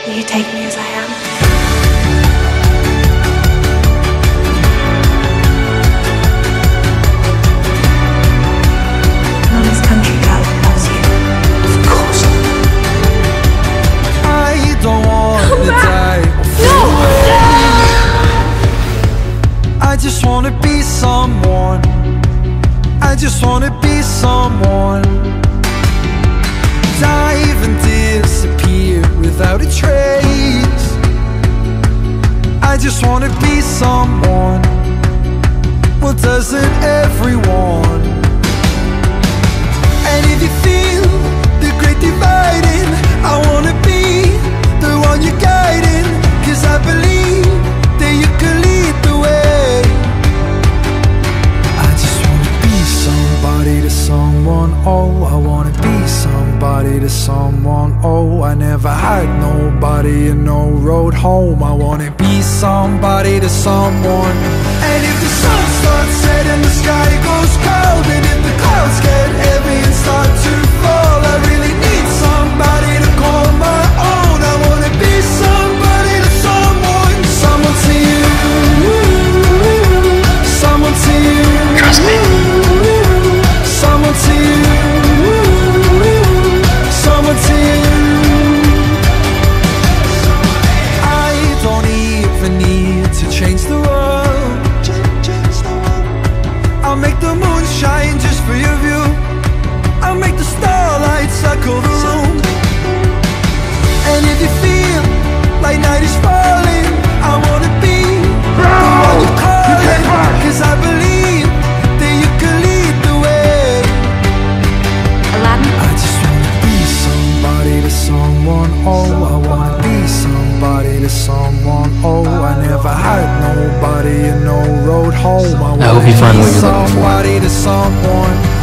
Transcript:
Will you take me as I am? Mama's country girl loves you. Of course. I don't want to die or No! I just wanna be someone. I just wanna be someone. Dive and disappear without a trace. I just wanna be someone. Well, doesn't everyone? And if you feel the great dividing, I wanna be the one you're guiding. 'Cause I believe that you can lead the way. I just wanna be somebody to someone. Oh, I wanna be somebody to someone. Oh, I never had nobody and no road home. I wanna be somebody to someone. And if the sun starts setting, the sky goes cold, and if the clouds get heavy and start to fall, I really need somebody to call my own. I wanna be somebody to someone. Someone to you, someone to you. Trust me. Someone to you, someone to you. I don't even need to change the world. I'll make the moon shine just for your view. I'll make the starlight circle the room. And if you feel like night is falling, I wanna be the one you're calling. 'Cause I believe that you can lead the way. Aladdin? I just wanna be somebody to someone. Oh, I wanna be somebody to someone. Oh, I never had nobody and no road home. I hope you find what you're looking for. Somebody to someone.